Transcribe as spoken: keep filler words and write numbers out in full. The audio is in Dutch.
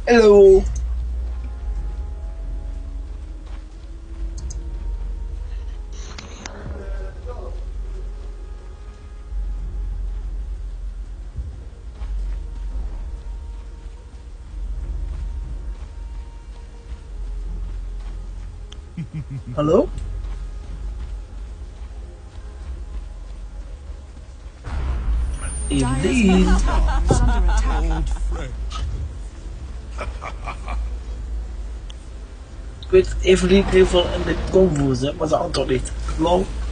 Hallo. Hallo? Indeed. Ik weet even niet in ieder geval in de convo zit, maar ze antwoordt niet. Lol.